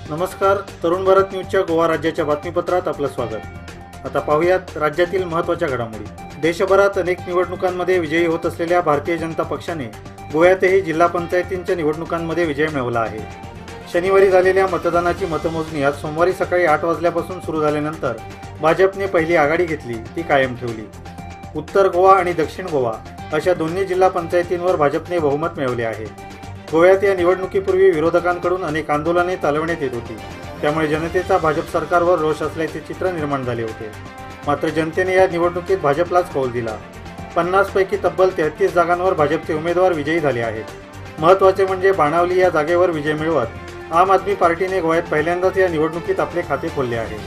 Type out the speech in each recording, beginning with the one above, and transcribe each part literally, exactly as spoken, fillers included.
नमस्कार, तरुण भारत न्यूजच्या गोवा राज्याच्या बातमीपत्रात आपलं स्वागत। आता पाहूयात राज्यातील महत्त्वाच्या घडामोडी। देशभरात अनेक निवडणुकांमध्ये विजयी होत असलेल्या भारतीय जनता पक्षाने गोव्यातही जिल्हा पंचायतींच्या निवडणुकांमध्ये विजय मिळवला आहे। शनिवारी झालेल्या मतदानाची मतमोजणी आज सोमवारी सकाळी आठ वाजल्यापासून सुरू झाल्यानंतर भाजपने पहिली आघाडी घेतली ती कायम ठेवली। उत्तर गोवा आणि दक्षिण गोवा अशा दोन्ही जिल्हा पंचायतींवर भाजपने बहुमत मिळवले आहे। गोव्यात या निवडणुकीपूर्वी विरोधकांकडून अनेक आंदोलने चालवण्यात येत होती, त्यामुळे जनतेचा भाजप सरकारवर रोष असल्याचे चित्र निर्माण झाले होते। मात्र जनतेने या निवडणुकीत भाजपलाच कौल दिला। पन्नास पैकी तब्बल तेहतीस जागांवर भाजपचे उमेदवार विजयी झाले आहेत। महत्त्वाचे म्हणजे बाणावली या जागेवर विजय मिळवत आम आदमी पार्टीने गोव्यात पहिल्यांदाच या निवडणुकीत आपले खाते खोलले आहे।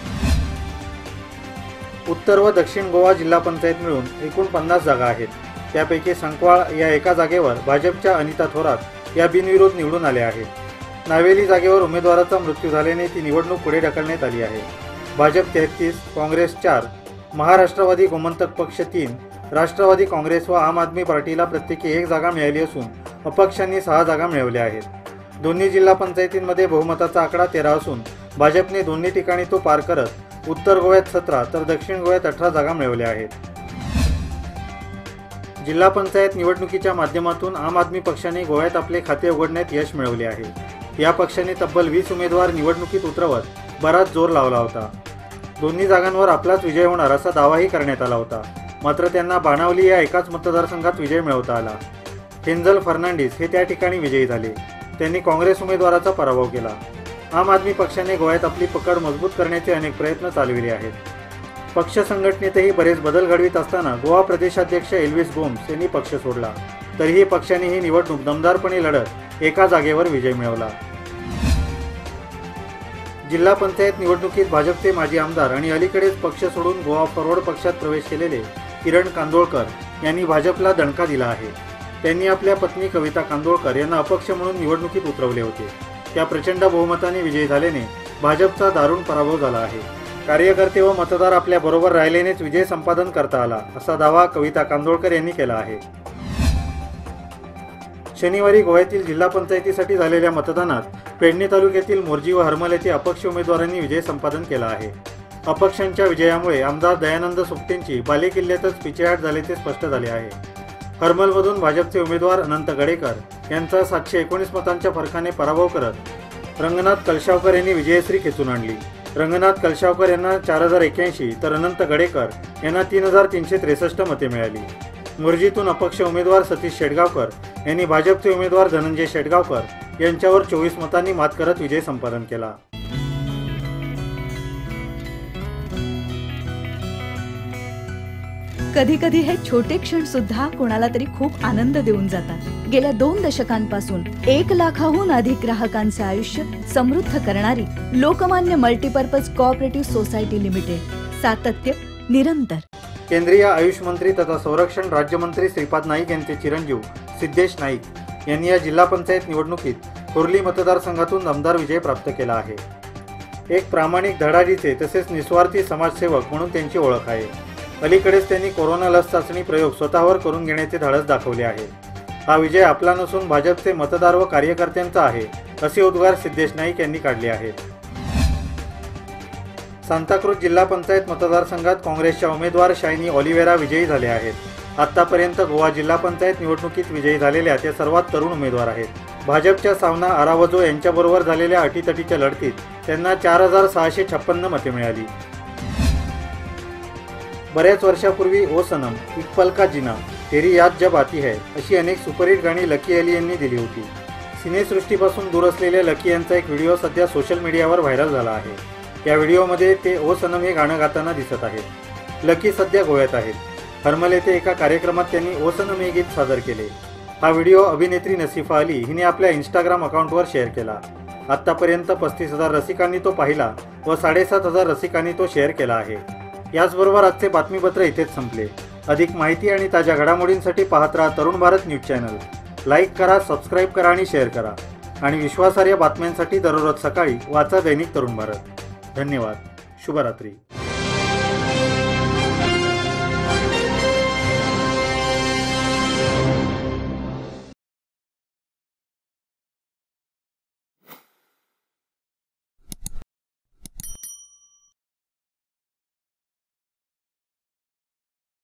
उत्तर व दक्षिण गोवा जिल्हा पंचायत मिळून एकूण पन्नास जागा आहेत। त्यापैकी संकवाळ या एका जागेवर भाजपच्या अनिता थोरात या बिनविरोध निवडून आल्या आहेत। नावेली जागेवर उमेदवाराचा मृत्यू झाल्याने ती निवडणूक पुढे ढकलण्यात आली आहे। भाजप तेहतीस, काँग्रेस चार, महाराष्ट्रवादी गोमंतक पक्ष तीन, राष्ट्रवादी काँग्रेस व आम आदमी पार्टीला प्रत्येकी एक जागा मिळाली असून अपक्षांनी सहा जागा मिळवल्या आहेत। दोन्ही जिल्हा पंचायतींमध्ये बहुमताचा आकडा तेरा असून भाजपने दोन्ही ठिकाणी तो पार करत उत्तर गोव्यात सतरा तर दक्षिण गोव्यात अठरा जागा मिळवल्या आहेत। जिल्हा पंचायत निवडणुकीच्या माध्यमातून आम आदमी पक्षाने गोव्यात आपले खाते उघडण्यात यश मिळवले आहे। या पक्षाने तब्बल वीस उमेदवार निवडणुकीत उतरवत बराच जोर लावला होता। दोन्ही जागांवर आपलाच विजय होणार असा दावाही करण्यात आला होता, मात्र त्यांना बाणावली या एकाच मतदारसंघात विजय मिळवता आला। हेंजल फर्नांडिस हे त्या ठिकाणी विजयी झाले। त्यांनी काँग्रेस उमेदवाराचा पराभव केला। आम आदमी पक्षाने गोव्यात आपली पकड मजबूत करण्याचे अनेक प्रयत्न चालविले आहेत। पक्ष संघटनेतही बरेच बदल घडवित असताना गोवा प्रदेशाध्यक्ष एल्विस गोम्स यांनी पक्ष सोडला, तरीही पक्षाने ही निवडणूक दमदारपणे लढत एका जागेवर विजय मिळवला। जिल्हा पंचायत निवडणुकीत भाजपचे माजी आमदार आणि अलीकडेच पक्ष सोडून गोवा फॉरवर्ड पक्षात प्रवेश केलेले किरण कांदोळकर यांनी भाजपला दणका दिला आहे। त्यांनी आपल्या पत्नी कविता कांदोळकर यांना अपक्ष म्हणून निवडणुकीत उतरवले होते। त्या प्रचंड बहुमताने विजयी झाल्याने भाजपचा दारुण पराभव झाला आहे। कार्यकर्ते व मतदार आपल्या बरोबर राहिल्यानेच विजय संपादन करता आला असा दावा कविता कांदोळकर यांनी केला आहे। शनिवारी गोव्यातील जिल्हा पंचायतीसाठी झालेल्या मतदानात पेडणे तालुक्यातील मोर्जी व हरमल येथे अपक्ष उमेदवारांनी विजय संपादन केला आहे। अपक्षांच्या विजयामुळे आमदार दयानंद सोपटेंची बालेकिल्ल्यातच पिछेहाट झाल्याचे स्पष्ट झाले आहे। हरमलमधून भाजपचे उमेदवार अनंत गडेकर यांचा सातशे एकोणीस मतांच्या फरकाने पराभव करत रंगनाथ कलशावकर यांनी विजयश्री खेचून आणली। रंगनाथ कलशावकर यांना चार हजार एक्क्याऐंशी तर अनंत गडेकर यांना तीन हजार तीनशे त्रेसष्ट मते मिळाली। मोर्जीतून अपक्ष उमेदवार सतीश शेटगावकर यांनी भाजपचे उमेदवार धनंजय शेटगावकर यांच्यावर चोवीस मतांनी मात करत विजय संपादन केला। कधी कधी हे छोटे क्षण सुद्धा कोणाला तरी खूप आनंद देऊन जातात। गेल्या दोन दशकांपासून एक लाखाहून अधिक ग्राहकांचे आयुष्य समृद्ध करणारी Lokmanya multipurpose cooperative society limited, सातत्य निरंतर। केंद्रीय आयुष मंत्री तथा संरक्षण राज्यमंत्री श्रीपाद नाईक यांचे चिरंजीव सिद्धेश नाईक यांनी या जिल्हा पंचायत निवडणुकीत कोर्ली मतदारसंघातून दमदार विजय प्राप्त केला आहे। एक प्रामाणिक धडाडीचे तसेच निस्वार्थी समाजसेवक म्हणून त्यांची ओळख आहे। अलीकडेच त्यांनी कोरोना लस चाचणी प्रयोग स्वतःवर करून घेण्याचे धाडस दाखवले आहे। हा विजय आपला नसून भाजपचे मतदार व कार्यकर्त्यांचा आहे असे उद्गार सिद्धेश नाईक यांनी काढले आहेत। सांताक्रूज जिल्हा पंचायत मतदारसंघात काँग्रेसच्या उमेदवार शायनी ऑलिव्हेरा विजयी झाले आहेत। आतापर्यंत गोवा जिल्हा पंचायत निवडणुकीत विजयी झालेल्या त्या सर्वात तरुण उमेदवार आहेत। भाजपच्या सावना आरावजो यांच्याबरोबर झालेल्या अटीतटीच्या लढतीत त्यांना चार हजार सहाशे छप्पन्न मते मिळाली। बऱ्याच वर्षापूर्वी ओ सनम, एक पल का जीना, तेरी याद जब आती है अशी अनेक सुपरहिट गाणी लकी अली यांनी दिली होती। सिनेसृष्टीपासून दूर असलेल्या लकी यांचा एक व्हिडिओ सध्या सोशल मीडियावर व्हायरल झाला आहे। या व्हिडिओमध्ये ते ओ सनम हे गाणं गाताना दिसत आहेत। लकी सध्या गोव्यात आहेत। हरमल येथे एका कार्यक्रमात त्यांनी ओ सनम हे गीत सादर केले। हा व्हिडिओ अभिनेत्री नसीफा अली हिने आपल्या इंस्टाग्राम अकाउंटवर शेअर केला। आतापर्यंत पस्तीस हजार रसिकांनी तो पाहिला व साडेसात हजार रसिकांनी तो शेअर केला आहे। याचबरोबर आजचे बातमीपत्र इथेच संपले। अधिक माहिती आणि ताज्या घडामोडींसाठी पाहत राहा Tarun Bharat news channel. Like करा, सबस्क्राईब करा आणि शेअर करा आणि विश्वासार्ह बातम्यांसाठी दररोज सकाळी वाचा दैनिक तरुण भारत। धन्यवाद। शुभरात्री।